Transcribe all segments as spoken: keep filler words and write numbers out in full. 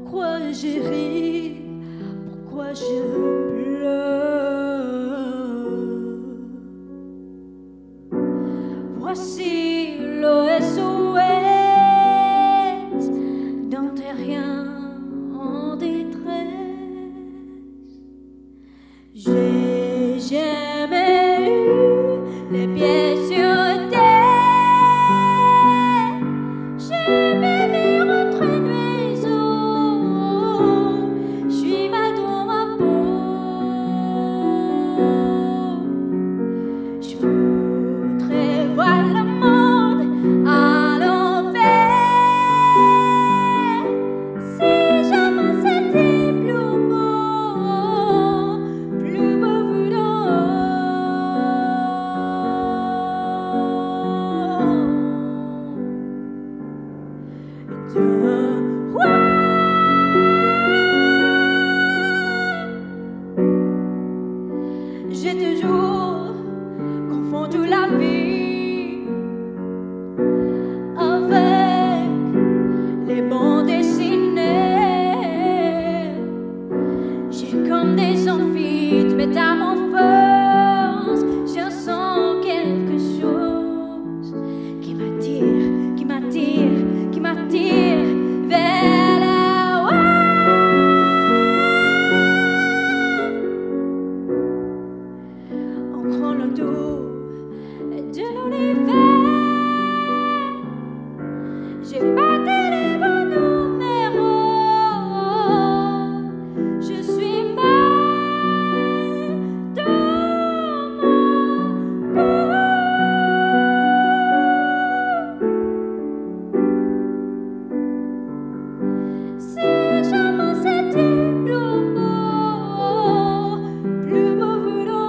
Pourquoi j'ai ri, pourquoi je pleure. Voici l'O S O S d'un terrien en détresse. J'ai jamais eu les pieds sur terre. J'ai même rentré de mes os. Je suis mal dans ma peau. Je voudrais voir le monde à l'envers. Si jamais c'était plus beau, plus beau vu d'en haut. De roi. J'ai toujours confondu la vie avec les bandes dessinées. J'ai comme des envies de métamorphose. Je sens quelque chose qui m'attire, qui m'attire, qui m'attire vers la on prend le dos de l'univers. J'ai pas les bons numéros. Je suis mal dans mon peau. Si jamais c'était plus beau, plus beau vu d'en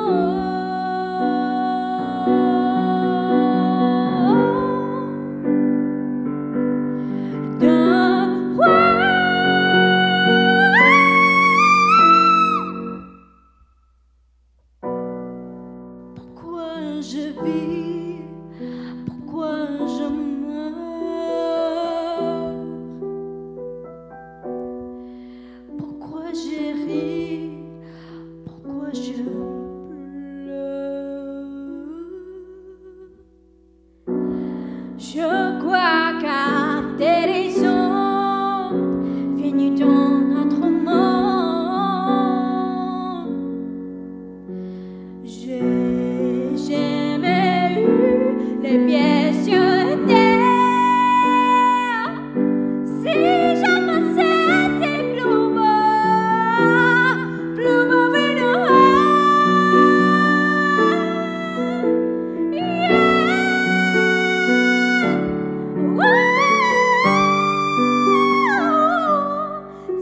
haut. D'un roi. Pourquoi je vis, pourquoi je meurs, pourquoi j'ai ri, pourquoi je pleure. Je crois capter les ondes venues dans notre monde. J'ai jamais eu les pieds sur terre. Si jamais c'était plus beau, plus beau vu d'en haut. Yeah. Wow.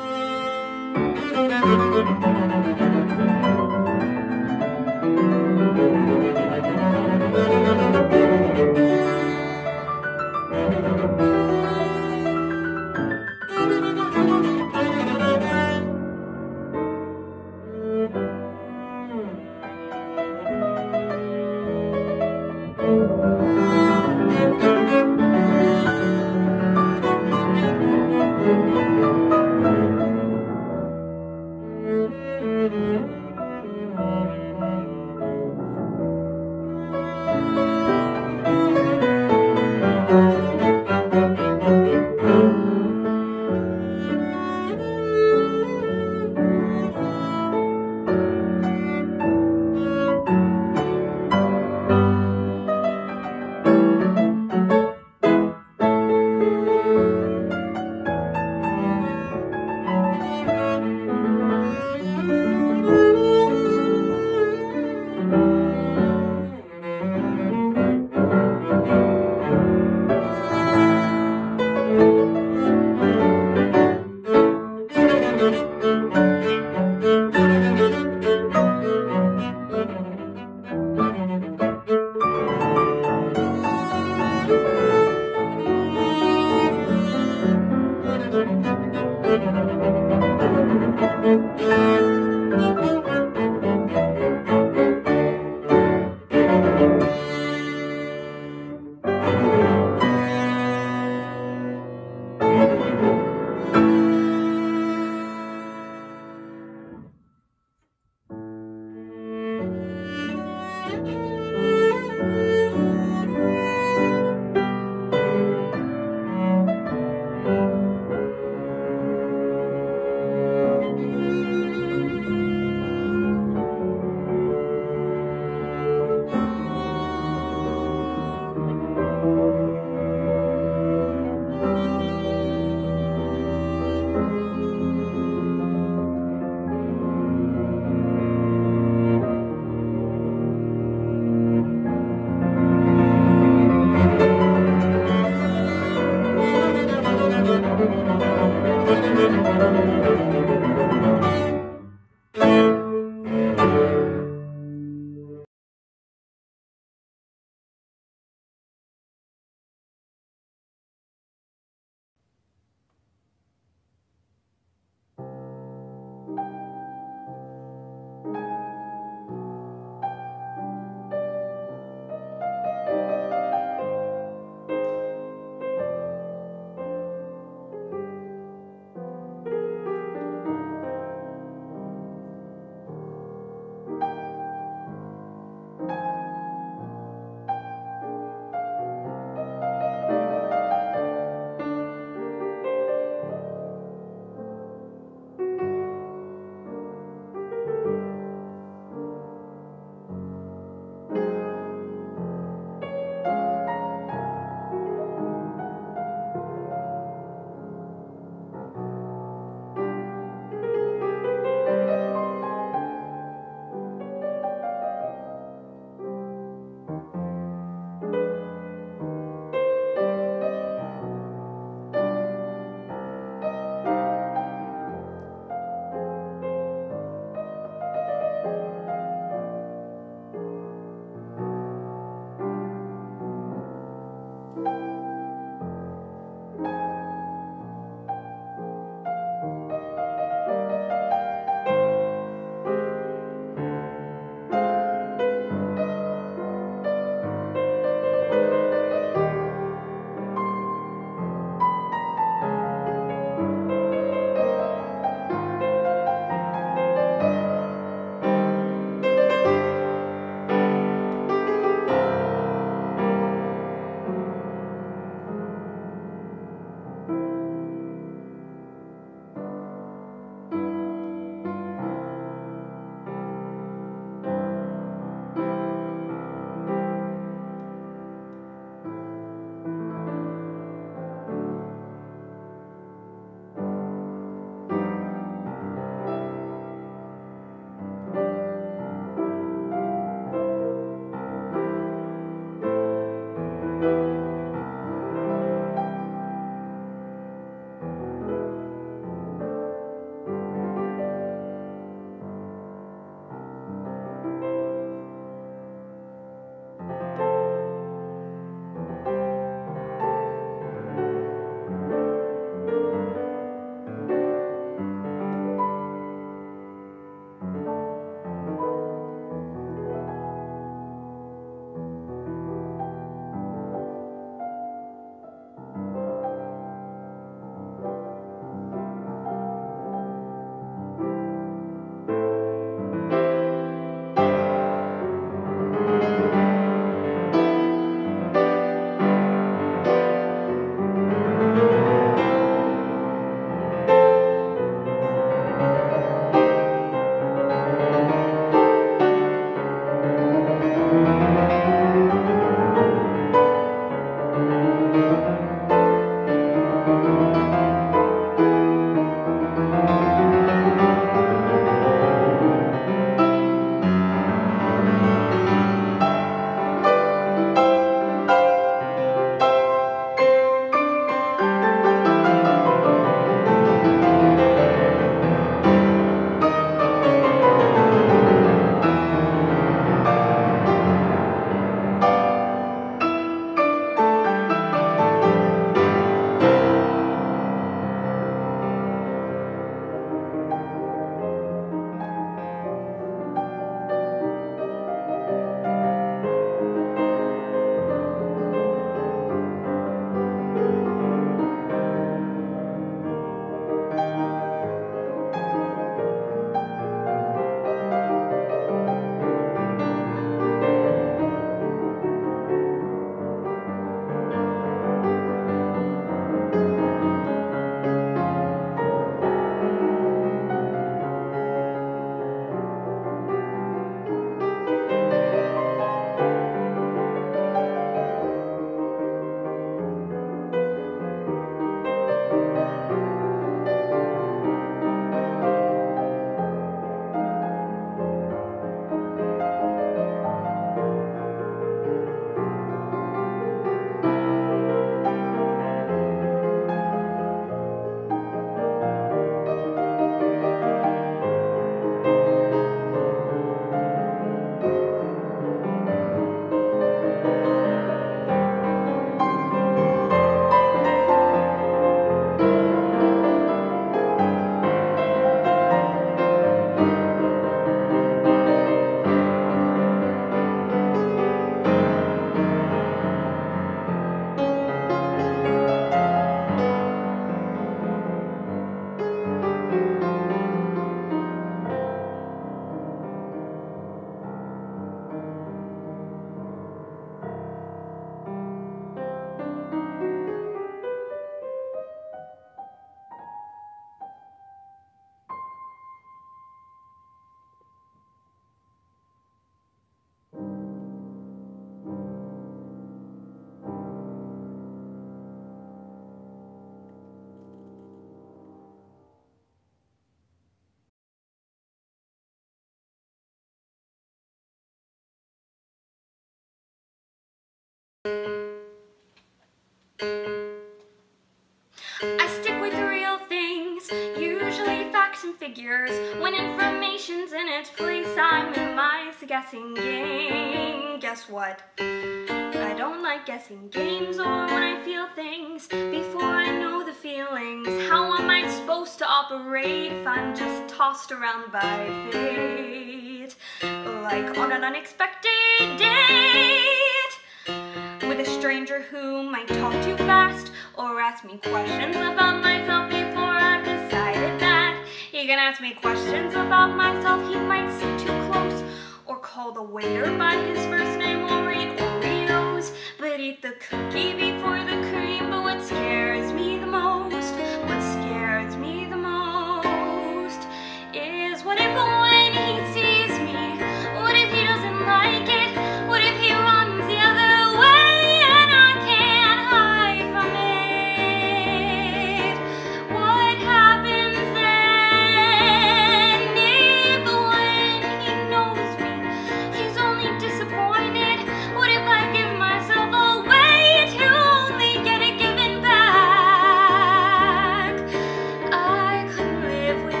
I stick with real things, usually facts and figures. When information's in its place, I minimize the guessing game. Guess what? I don't like guessing games or when I feel things before I know the feelings. How am I supposed to operate if I'm just tossed around by fate? Like on an unexpected date with a stranger who might talk too fast or ask me questions about myself before I've decided that. He can ask me questions about myself, he might sit too close or call the waiter by his first name or eat Oreos, but eat the cookie before the cream. But what scares me the most, what scares me the most is what if when he sees me, what if he doesn't like it, what if he runs the other way and I can't hide from it? What happens then if when he knows me, he's only disappointed? What if I give myself away to only get it given back? I couldn't live with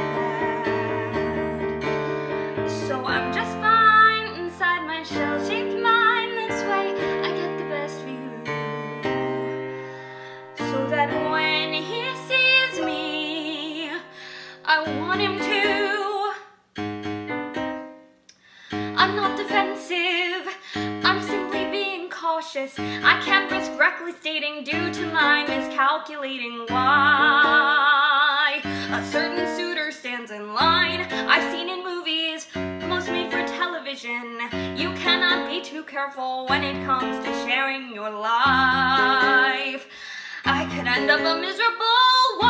that. So I'm just fine inside my shell-shaped mind. This way I get the best view, so that when he sees me, I want him to. I'm not defensive, I'm simply being cautious. I can't risk reckless dating due to my miscalculating why a certain suitor stands in line. I've seen in movies, most made for television. You cannot be too careful when it comes to sharing your life. I could end up a miserable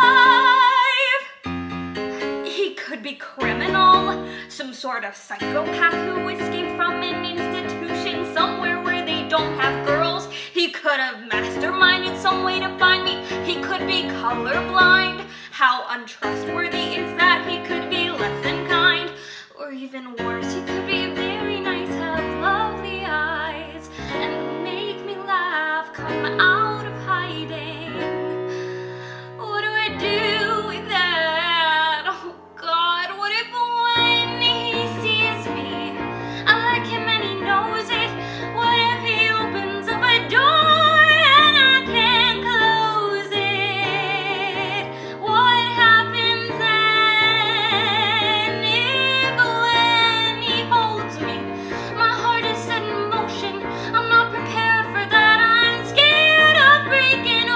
wife. He could be criminal, some sort of psychopath who escaped from an institution somewhere where they don't have girls. He could have masterminded some way to find me. He could be colorblind. How untrustworthy is that? He could be less than kind, or even worse, he could be very nice, have lovely eyes, and make me laugh, come out of hiding. What do I do with that? Oh God, what if when he sees me, I like him and he knows it? What if he opens up a door and I can't close it? What happens then if when he holds me, my heart is set in motion? I'm not prepared for that, I'm scared of breaking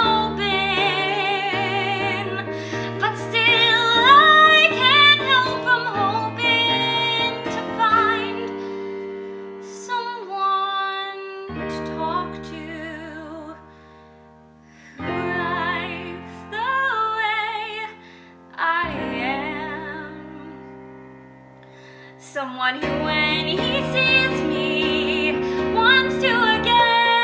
open, but still I can't help from hoping to find someone to talk to who likes the way I am. Someone who, when he sees me, wants to again.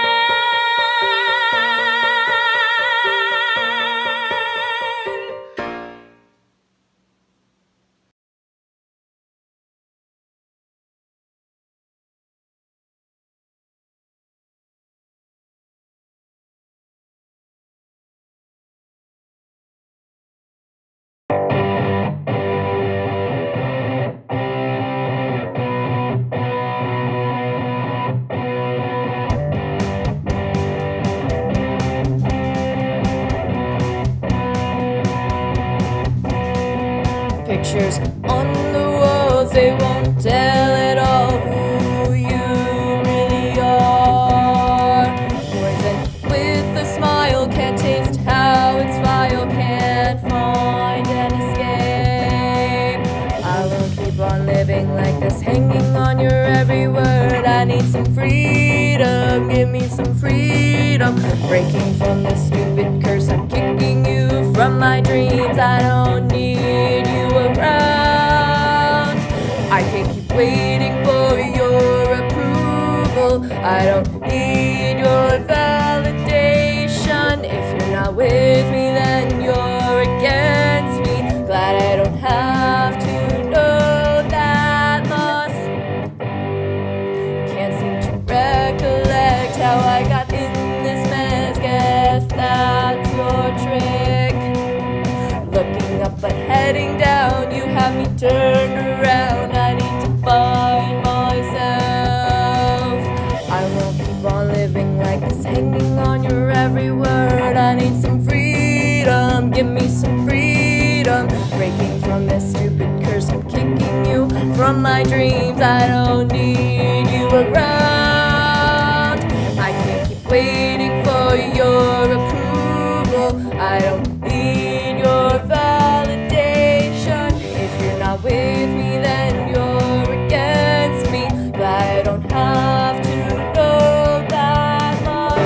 Pictures on the walls, they won't tell at all who you really are. Poison with a smile, can't taste how it's vile, can't find an escape. I will keep on living like this, hanging on your every word. I need some freedom, give me some freedom. Breaking from this stupid curse, I'm kicking you from my dreams. I don't need you around. I can't keep waiting for your approval. I don't need your validation. If you're not with me, then you're against me. Glad I don't have to know that much. Can't seem to recollect how I got in this mess. Guess turned around. I need to find myself. I won't keep on living like this, hanging on your every word. I need some freedom, give me some freedom. Breaking from this stupid curse, I'm kicking you from my dreams. I don't need you around. I can't keep waiting for your approval. I don't need your validation. If you're not with me, then you're against me. But I don't have to know that much.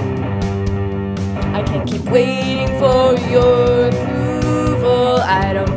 I can't keep waiting for your approval. I don't